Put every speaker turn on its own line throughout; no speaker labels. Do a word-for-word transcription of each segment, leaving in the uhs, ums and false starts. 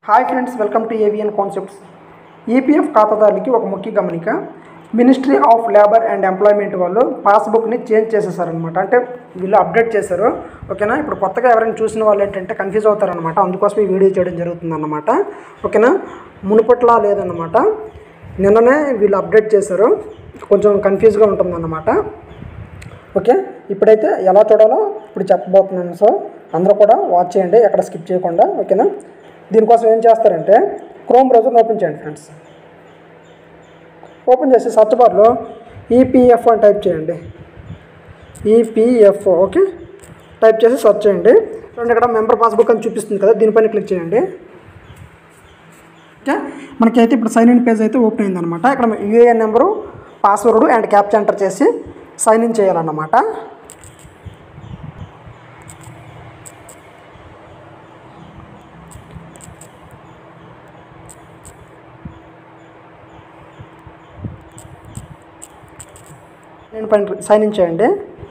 Hi friends, welcome to AVN concepts. EPF ఖాతాదారులకి ఒక ముఖ్య గమనిక. Ministry of labour and employment వాళ్ళు పాస్బుక్ని చేంజ్ చేసేసారనమాట. అంటే వీళ్ళు అప్డేట్ చేశారు. ఓకేనా. ఇప్పుడు కొత్తగా ఎవరైనా చూసిన వాళ్ళు ఏంటంటే కన్ఫ్యూజ్ అవుతారనమాట. అందుకోసం ఈ వీడియో చేయడం జరుగుతుందన్నమాట. ఓకేనా. మునుపట్లా లేదన్నమాట. నిన్ననే వీళ్ళు అప్డేట్ చేశారు. కొంచెం కన్ఫ్యూజ్గా ఉంటుందన్నమాట. ఓకే. ఇప్పుడైతే ఎలా చూడాలో ఇప్పుడు చెప్పబోతున్నాను. సో అందరూ కూడా వాచ్ చేయండి, ఎక్కడ స్కిప్ చేయకుండా. ఓకేనా. దీనికోసం ఏం చేస్తారంటే క్రోమ్ బ్రౌజర్ని ఓపెన్ చేయండి ఫ్రెండ్స్. ఓపెన్ చేసి సర్చ్ బార్లో ఈపీఎఫ్ అని టైప్ చేయండి. ఈపీఎఫ్ ఓకే టైప్ చేసి సర్చ్ చేయండి. చూడండి, ఇక్కడ మెంబర్ పాస్బుక్ అని చూపిస్తుంది కదా, దీనిపైన క్లిక్ చేయండి. ఓకే. మనకైతే ఇప్పుడు సైన్ ఇన్ పేజ్ అయితే ఓపెన్ అయిందనమాట. ఇక్కడ UAN number, password and captcha enter చేసి సైన్ ఇన్ చేయాలన్నమాట. నేను పైన సైన్ ఇన్ చేయండి.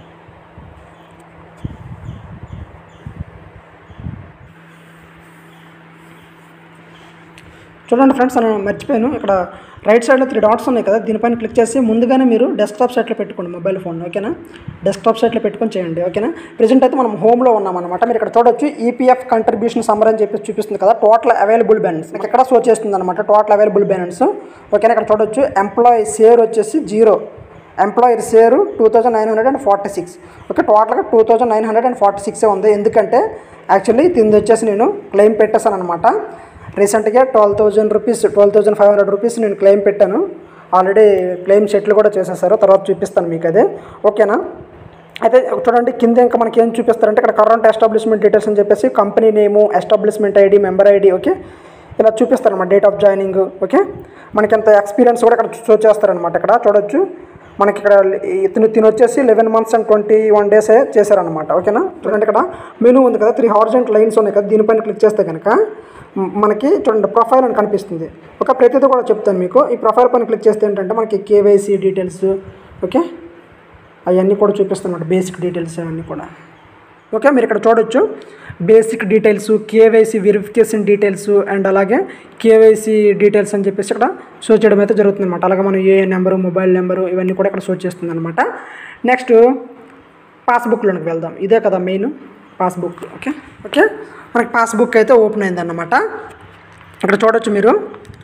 చూడండి ఫ్రెండ్స్, నేను మర్చిపోయాను, ఇక్కడ రైట్ సైడ్లో త్రీ డాట్స్ ఉన్నాయి కదా, దీనిపైన క్లిక్ చేసి ముందుగానే మీరు డెస్క్టాప్ సైట్లో పెట్టుకోండి మొబైల్ ఫోన్. ఓకేనా. డెస్క్టాప్ సైట్లో పెట్టుకొని చేయండి. ఓకేనా. ప్రెజెంట్ అయితే మనం హోమ్లో ఉన్నామన్నమాట. మీరు ఇక్కడ చూడొచ్చు ఈపీఎఫ్ కంట్రిబ్యూషన్ సమ్మర్ అని చెప్పి చూపిస్తుంది కదా, టోటల్ అవైలబుల్ బ్యాలెన్స్ మీకు ఇక్కడ షో చేస్తుంది అనమాట. Total available balance. ఓకేనా. ఇక్కడ చూడొచ్చు ఎంప్లాయీ షేర్ వచ్చేసి zero, employer share two thousand nine hundred and forty six okay టోటల్గా two thousand nine hundred and forty సిక్సే ఉంది. ఎందుకంటే యాక్చువల్లీ దీని వచ్చేసి నేను క్లెయిమ్ పెట్టేశాను అనమాట. రీసెంట్గా twelve thousand rupees twelve thousand five hundred rupees నేను క్లెయిమ్ పెట్టాను. ఆల్రెడీ క్లెయిమ్ సెటిల్ కూడా చేసేసారు, తర్వాత చూపిస్తాను మీకు అదే. ఓకేనా. అయితే చూడండి, కింద ఇంకా మనకి ఏం చూపిస్తారంటే ఇక్కడ కరెంట్ ఎస్టాబ్లిష్మెంట్ డీటెయిల్స్ అని చెప్పేసి company name, establishment ID, member ID okay ఇలా చూపిస్తారనమాట. డేట్ ఆఫ్ జాయినింగ్ ఓకే మనకి ఎంత ఎక్స్పీరియన్స్ కూడా ఇక్కడ షో చేస్తారనమాట. ఇక్కడ చూడొచ్చు మనకి ఇక్కడ ఇతను తిని వచ్చేసి eleven months and twenty one days చేశారనమాట. ఓకేనా. చూడండి, ఇక్కడ మెనూ ఉంది కదా, త్రీ హారిజాంట్ లైన్స్ ఉన్నాయి కదా, దీనిపైన క్లిక్ చేస్తే కనుక మనకి చూడండి ప్రొఫైల్ అని కనిపిస్తుంది. ఒక ప్రతిదీ కూడా చెప్తాను మీకు. ఈ ప్రొఫైల్ పైన క్లిక్ చేస్తే ఏంటంటే మనకి కేవైసీ డీటెయిల్స్ ఓకే అవన్నీ కూడా చూపిస్తాను, బేసిక్ డీటెయిల్స్ అవన్నీ కూడా. ఓకే. మీరు ఇక్కడ చూడొచ్చు basic details, KYC verification details and అలాగే కేవైసీ డీటెయిల్స్ అని చెప్పేసి ఇక్కడ షో చేయడం అయితే జరుగుతుంది అనమాట. అలాగే మనం ఏ నెంబరు, మొబైల్ నెంబరు ఇవన్నీ కూడా ఇక్కడ షో చేస్తుంది అనమాట. నెక్స్ట్ పాస్బుక్లోకి వెళ్దాం. ఇదే కదా మెయిన్ పాస్బుక్. ఓకే ఓకే మనకి పాస్బుక్ అయితే ఓపెన్ అయిందన్నమాట. ఇక్కడ చూడొచ్చు మీరు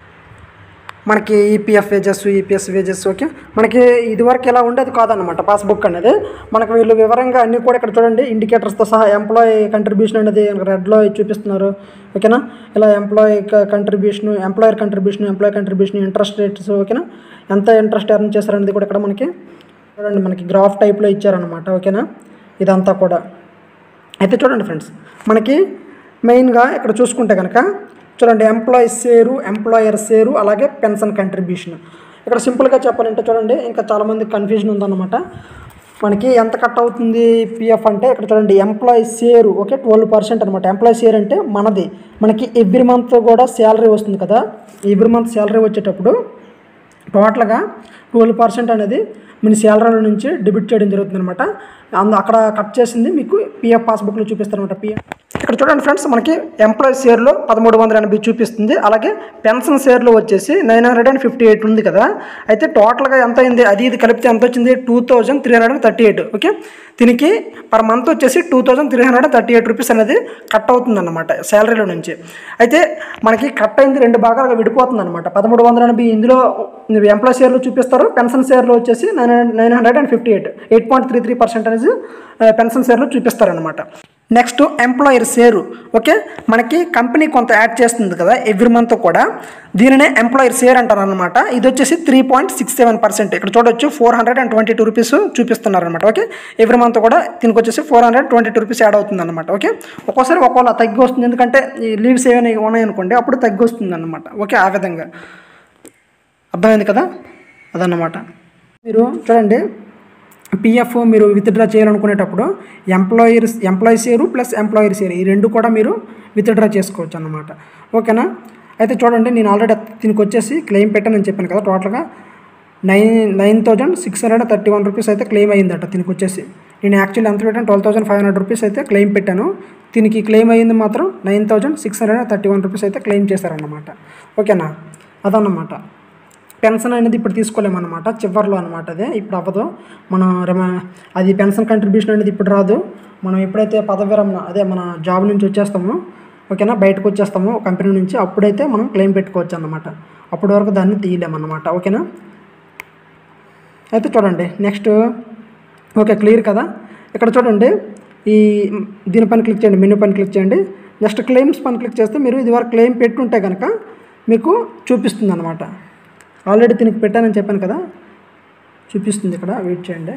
మనకి EPF wages, EPS wages okay మనకి ఇదివరకు ఎలా ఉండేది కాదనమాట పాస్బుక్ అనేది. మనకు వీళ్ళు వివరంగా అన్నీ కూడా ఇక్కడ చూడండి ఇండికేటర్స్తో సహా ఎంప్లాయీ కంట్రిబ్యూషన్ అనేది రెడ్లో చూపిస్తున్నారు. ఓకేనా. ఇలా employee contribution, employer contribution, employee contribution, interest rates ఓకేనా ఎంత ఇంట్రెస్ట్ ఎర్న్ చేశారనేది కూడా ఇక్కడ మనకి చూడండి మనకి గ్రాఫ్ టైప్లో ఇచ్చారనమాట. ఓకేనా. ఇదంతా కూడా అయితే చూడండి ఫ్రెండ్స్, మనకి మెయిన్గా ఇక్కడ చూసుకుంటే కనుక చూడండి ఎంప్లాయీ షేరు, ఎంప్లాయర్ షేరు అలాగే పెన్షన్ కంట్రిబ్యూషన్. ఇక్కడ సింపుల్గా చెప్పాలంటే చూడండి ఇంకా చాలామంది కన్ఫ్యూజన్ ఉందన్నమాట. మనకి ఎంత కట్ అవుతుంది పిఎఫ్ అంటే ఇక్కడ చూడండి employee share okay twelve percent అనమాట. ఎంప్లాయీ షేర్ అంటే మనది, మనకి ఎవ్రీ మంత్ కూడా శాలరీ వస్తుంది కదా, ఎవ్రీ మంత్ శాలరీ వచ్చేటప్పుడు టోటల్గా ట్వెల్వ్ పర్సెంట్ అనేది మీ శాలరీల నుంచి డెబిట్ చేయడం జరుగుతుంది అనమాట. అందు అక్కడ కట్ చేసింది మీకు పిఎఫ్ పాస్బుక్లో చూపిస్తారు అనమాట. పిఎఫ్ ఇక్కడ చూడండి ఫ్రెండ్స్, మనకి ఎంప్లాయీ షేర్లో పదమూడు వందల ఎనభై చూపిస్తుంది. అలాగే పెన్షన్ షేర్లో వచ్చేసి nine hundred and fifty eight ఉంది కదా. అయితే టోటల్గా ఎంత అయింది, అది ఇది కలిపితే ఎంత వచ్చింది, two thousand three hundred and thirty eight okay దీనికి పర్ మంత్ వచ్చేసి two thousand three hundred and thirty eight rupees అనేది కట్ అవుతుంది అనమాట శాలరీలో నుంచి. అయితే మనకి కట్ అయింది రెండు భాగాలుగా విడిపోతుంది అనమాట. పదమూడు వందల ఎనభై ఇందులో ఎంప్లాయీ షేర్లో చూపిస్తారు, పెన్షన్ షేర్లో వచ్చేసి nine nine hundred and fifty eight eight point three three percent అనేది పెన్షన్ షేర్లో చూపిస్తారనమాట. నెక్స్ట్ ఎంప్లాయర్ షేరు ఓకే మనకి కంపెనీ కొంత యాడ్ చేస్తుంది కదా ఎవ్రీ మంత్ కూడా, దీనినే ఎంప్లాయర్ షేర్ అంటారు అనమాట. ఇది వచ్చేసి three point six seven percent ఇక్కడ చూడొచ్చు four hundred and twenty two rupees చూపిస్తున్నారు అనమాట. ఓకే ఎవ్రీ మంత్ కూడా దీనికి వచ్చేసి four hundred twenty two rupees add అవుతుంది అనమాట. ఓకే ఒక్కోసారి ఒక్కోలా తగ్గి వస్తుంది, ఎందుకంటే ఈ లీవ్స్ ఏమైనా ఉన్నాయనుకోండి అప్పుడు తగ్గి వస్తుంది అనమాట. ఓకే ఆ విధంగా అర్థమైంది కదా, అదన్నమాట. మీరు చూడండి పిఎఫ్ మీరు విత్డ్రా చేయాలనుకునేటప్పుడు employer employee share plus employer share ఈ రెండు కూడా మీరు విత్డ్రా చేసుకోవచ్చు అన్నమాట. ఓకేనా. అయితే చూడండి నేను ఆల్రెడీ దీనికి వచ్చేసి క్లెయిమ్ పెట్టానని చెప్పాను కదా, టోటల్గా nine nine thousand six hundred thirty one rupees అయితే క్లెయిమ్ అయ్యిందట దీనికి వచ్చేసి. నేను యాక్చువల్లీ ఎంత పెట్టాను twelve thousand five hundred rupees అయితే క్లెయిమ్ పెట్టాను. దీనికి క్లెయిమ్ అయ్యింది మాత్రం nine thousand six hundred thirty one rupees అయితే క్లెయిమ్ చేశారన్నమాట. ఓకేనా, అదన్నమాట. పెన్షన్ అనేది ఇప్పుడు తీసుకోలేమన్నమాట, చివరిలో అనమాట. అదే ఇప్పుడు అవ్వదు. మనం అది పెన్షన్ కంట్రిబ్యూషన్ అనేది ఇప్పుడు రాదు. మనం ఎప్పుడైతే పదవి విరమణ అదే మన జాబ్ నుంచి వచ్చేస్తామో, ఓకేనా, బయటకు వచ్చేస్తామో కంపెనీ నుంచి, అప్పుడైతే మనం క్లెయిమ్ పెట్టుకోవచ్చు అన్నమాట. అప్పటి వరకు దాన్ని తీయలేమన్నమాట. ఓకేనా, అయితే చూడండి నెక్స్ట్. ఓకే, క్లియర్ కదా. ఇక్కడ చూడండి, ఈ దీనిపైన క్లిక్ చేయండి, మెనూ పైన క్లిక్ చేయండి. నెక్స్ట్ క్లెయిమ్స్ పైన క్లిక్ చేస్తే మీరు ఇది వరకు క్లెయిమ్ పెట్టుంటే కనుక మీకు చూపిస్తుంది అనమాట. ఆల్రెడీ దీనికి పెట్టానని చెప్పాను కదా, చూపిస్తుంది ఇక్కడ. వెయిట్ చేయండి.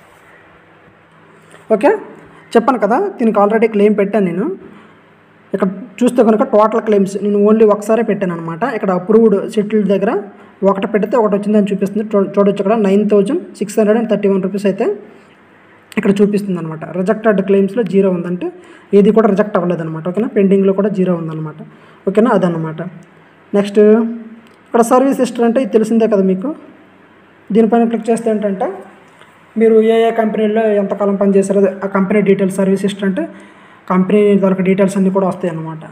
ఓకే, చెప్పాను కదా దీనికి ఆల్రెడీ క్లెయిమ్ పెట్టాను నేను. ఇక్కడ చూస్తే కనుక టోటల్ క్లెయిమ్స్ నేను ఓన్లీ ఒకసారి పెట్టాను అనమాట. ఇక్కడ అప్రూవ్డ్ సెటిల్డ్ దగ్గర ఒకటి పెడితే ఒకటి వచ్చిందని చూపిస్తుంది. చూడొచ్చు ఇక్కడ nine thousand six hundred and thirty one rupees అయితే ఇక్కడ చూపిస్తుంది అనమాట. రిజెక్టెడ్ క్లెయిమ్స్లో జీరో ఉందంటే ఏది కూడా రిజెక్ట్ అవ్వలేదు అనమాట. ఓకేనా, పెండింగ్లో కూడా జీరో ఉందన్నమాట. ఓకేనా, అదన్నమాట. నెక్స్ట్ ఇక్కడ సర్వీస్ హిస్టరీ అంటే ఇది తెలిసిందే కదా మీకు. దీనిపైన క్లిక్ చేస్తే ఏంటంటే మీరు ఏ ఏ కంపెనీలో ఎంతకాలం పనిచేశారో ఆ కంపెనీ డీటెయిల్స్, సర్వీస్ హిస్టరీ అంటే కంపెనీ దొరక డీటెయిల్స్ అన్నీ కూడా వస్తాయి అన్నమాట.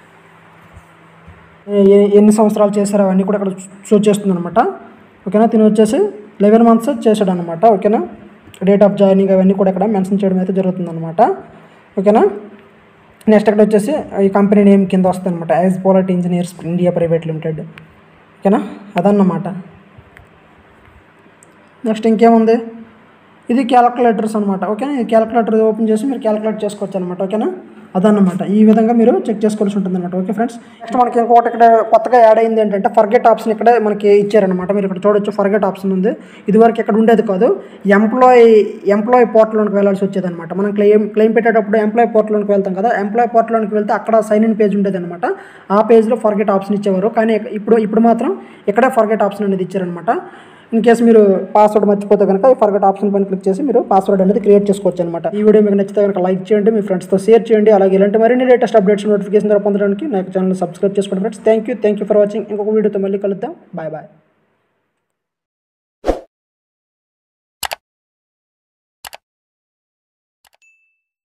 ఎన్ని సంవత్సరాలు చేశారో అవన్నీ కూడా ఇక్కడ షో చేస్తుంది అనమాట. ఓకేనా, తిని వచ్చేసి లెవెన్ మంత్స్ చేశాడు అనమాట. ఓకేనా, డేట్ ఆఫ్ జాయినింగ్ అవన్నీ కూడా ఇక్కడ మెన్షన్ చేయడం అయితే జరుగుతుంది అనమాట. ఓకేనా, నెక్స్ట్ ఇక్కడ వచ్చేసి ఈ కంపెనీ నేమ్ కింద వస్తుంది అనమాట, as polite engineers India private limited. ఓకేనా, అదన్నమాట. నెక్స్ట్ ఇంకేముంది, ఇది క్యాలిక్యులేటర్స్ అనమాట. ఓకేనా, ఈ క్యాలిక్యులేటర్ ఓపెన్ చేసి మీరు క్యాలిక్యులేట్ చేసుకోవచ్చు అనమాట. ఓకేనా, అదన్నమాట. ఈ విధంగా మీరు చెక్ చేసుకోవాల్సి ఉంటుంది అనమాట. ఓకే ఫ్రెండ్స్, నెక్స్ట్ మనకి ఇంకొకటి ఇక్కడ కొత్తగా యాడ్ అయింది ఏంటంటే ఫర్గెట్ ఆప్షన్ ఇక్కడే మనకి ఇచ్చారనమాట. మీరు ఇక్కడ చూడొచ్చు, ఫర్గెట్ ఆప్షన్ ఉంది. ఇదివరకు ఇక్కడ ఉండేది కాదు. ఎంప్లాయీ ఎంప్లాయీ పోర్టల్లోకి వెళ్ళాల్సి వచ్చేది అనమాట. మనం క్లెయిమ్ క్లెయిమ్ పెట్టేటప్పుడు ఎంప్లాయీ పోర్టల్లోకి వెళ్తాం కదా, ఎంప్లాయీ పోర్టల్లోకి వెళ్తే అక్కడ సైన్ ఇన్ పేజ్ ఉండేది అనమాట. ఆ పేజ్లో ఫర్గెట్ ఆప్షన్ ఇచ్చేవారు. కానీ ఇప్పుడు ఇప్పుడు మాత్రం ఇక్కడే ఫర్గెట్ ఆప్షన్ అనేది ఇచ్చారనమాట. ఇన్ కేసు మీరు పాస్వర్డ్ మర్చిపోతే కనుక ఈ ఫర్గెట్ ఆప్షన్ పైన క్లిక్ చేసి మీరు పాస్వర్డ్ అనేది క్రియేట్ చేసుకోవచ్చు అనమాట. ఈ వీడియో మీకు నచ్చితే కనుక లైక్ చేయండి, మీ ఫ్రెండ్స్తో షేర్ చేయండి. అలాగే ఇలాంటి మరిన్ని లేటెస్ట్ అప్డేట్స్ నోటిఫికేషన్ ద్వారా పొందడానికి నాకు ఛానల్ సబ్స్క్రైబ్ చేసుకోండి friends. Thank you thank you for watching. ఇంకొక వీడియోతో మళ్ళీ కలుద్దాం. Bye bye.